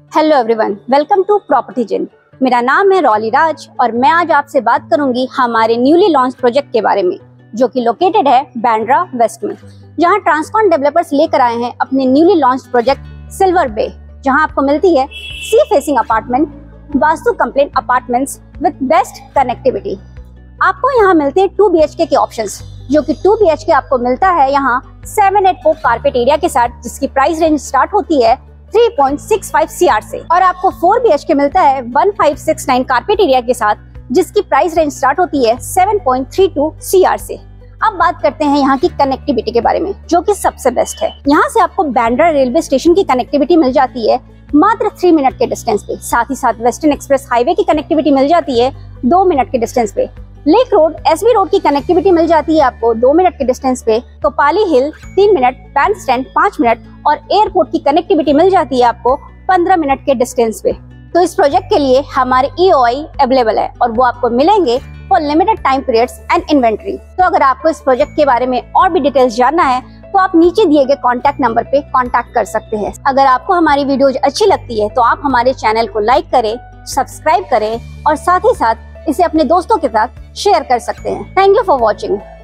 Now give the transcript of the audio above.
Hello everyone, welcome to property जिन। मेरा नाम है रॉली राज और मैं आज आपसे बात करूंगी हमारे न्यूली लॉन्च प्रोजेक्ट के बारे में, जो कि लोकेटेड है बांद्रा वेस्ट में, जहां ट्रांसकॉन डेवलपर्स लेकर आए हैं अपने newly launch project silver bay, जहां आपको मिलती है sea facing apartment, vastu complete apartments with best connectivity. आपको यहाँ मिलते हैं 2 BHK के ऑप्शंस, जो कि 2 BHK आपको मिलता है यहाँ 784 कारपेट एरिया के साथ, जिसकी प्राइस रेंज स्टार्ट होती है 3.65 CR से, और आपको 4 BHK मिलता है 1569 कारपेट एरिया के साथ, जिसकी प्राइस रेंज स्टार्ट होती है 7.32 CR से। अब बात करते हैं यहाँ की कनेक्टिविटी के बारे में, जो कि सबसे बेस्ट है। यहाँ से आपको बांद्रा रेलवे स्टेशन की कनेक्टिविटी मिल जाती है मात्र 3 मिनट के डिस्टेंस पे। साथ ही साथ वेस्टर्न एक्सप्रेस हाईवे की कनेक्टिविटी मिल जाती है 2 मिनट के डिस्टेंस पे। लेक रोड, SB रोड की कनेक्टिविटी मिल जाती है आपको 2 मिनट के डिस्टेंस पे। कपाली hill 3 minute, Bandstand 5 minute और एयरपोर्ट की कनेक्टिविटी मिल जाती है आपको 15 मिनट के डिस्टेंस पे। तो इस प्रोजेक्ट के लिए हमारे EOI अवेलेबल है और वो आपको मिलेंगे for limited time periods and inventory. तो अगर आपको इस प्रोजेक्ट के बारे में और भी डिटेल्स जानना है तो आप नीचे दिए गए कॉन्टैक्ट नंबर पे कॉन्टैक्ट कर सकते हैं। अगर आपको हमारी वीडियोज अच्छी लगती है तो आप हमारे चैनल को लाइक करें, सब्सक्राइब करें और साथ ही साथ इसे अपने दोस्तों के साथ शेयर कर सकते हैं। Thank you for watching.